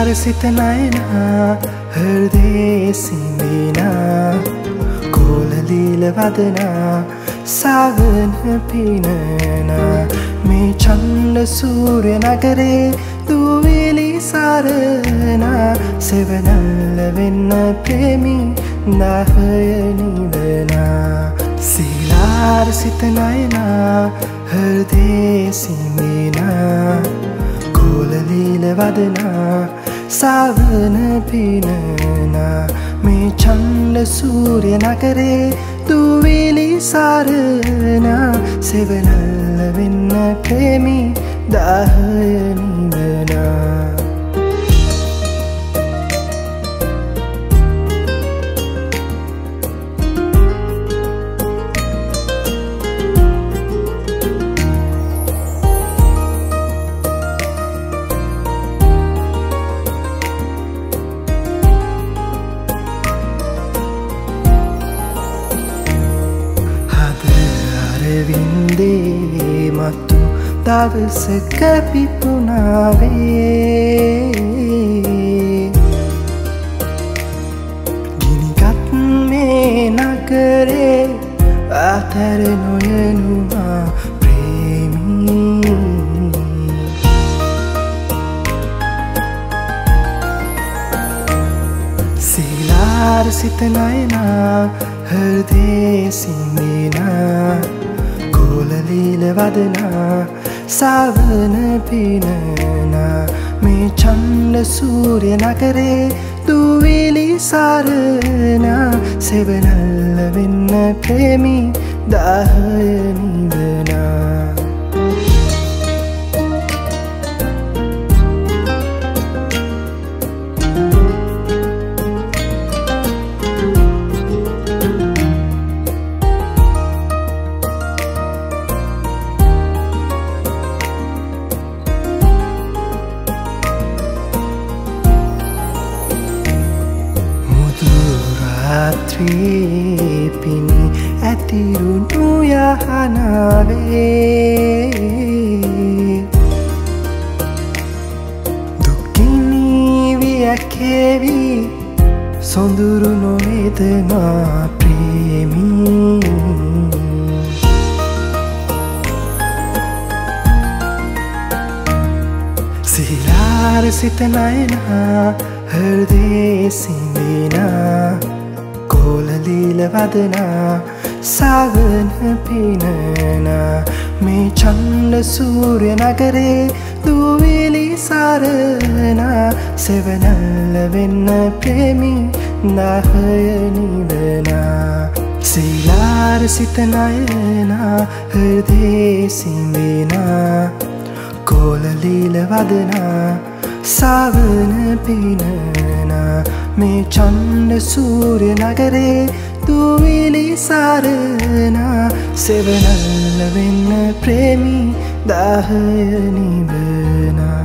सिलार सित नयना हृदय सिंबिना कोललील वदना सावन पिनना මේ චන්ද සූර්ය නගරේ දුවිලි සරණ සෙවනල්ල වෙන්න ප්‍රේමී දාහය නිවනා සිලාර සිත නයනා හෘදේ සිඹිනා කොලලීල වදනා සාවන පිනනා මේ චන්ද සූර්ය නගරේ දුවිලි සරණ සෙවනල්ල වෙන්න ප්‍රේමී දාහය නිවනා වින්දේ මතු දවසක පිපුණාවේ ගිනිගත් මේ නගරේ අතර නොයනුමා ප්‍රේමී සිලාර සිත නයනා හෘදේ සිඹිනා කොලලීල වදනා සාවන පිනනා මේ චන්ද සූර්ය නගරේ දුවිලි සරණ සෙවනල්ල වෙන්න ප්‍රේමී දාහය නිවනා රාත්‍රී පිණි ඇතිරුණු යහනාවේ දුක්ගිනි වියකෙවි සොඳුරු නොවේද මා ප්‍රේමී සිලාර සිත නයනා හෘදේ සිඹිනා කොලලීල වදනා සාවන පිනනා මේ චන්ද සූර්ය නගරේ දුවිලි සරණ සෙවනල්ල වෙන්න ප්‍රේමී දාහය නිවනා සිලාර සිත නයනා හෘදේ සිඹිනා කොලලීල වදනා සාවන පිනනා මේ චන්ද සූර්ය නගරේ දුවිලි සරණ සෙවනල්ල වෙන්න ප්‍රේමී දාහය නිවනා